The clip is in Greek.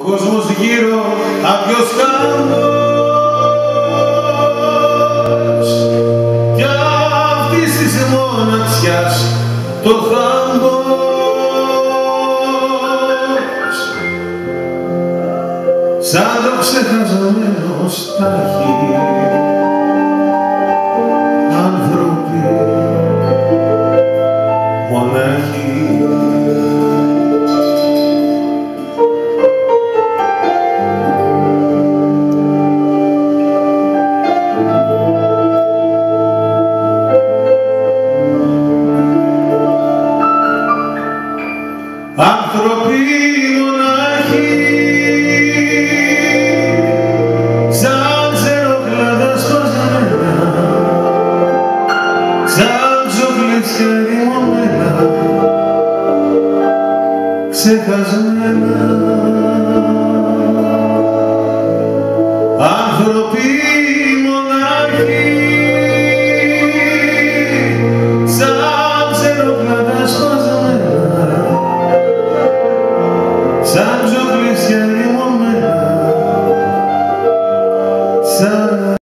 κόσμος γύρω άδειος χάμπος κι αυτής της μοναξιάς το χάμπος σαν το ξεχασμένο στάχι άνθρωποι μονάχοι. Άνθρωποι μονάχοι σαν ξερόκλαδα σκοτεινά, σαν ξοκλήτσια ρημωμένα, ξεχασμένα. Άνθρωποι μονάχοι σαν ξερόκλαδα σκοτεινά, σαν ξοκλήτσια ρημωμένα,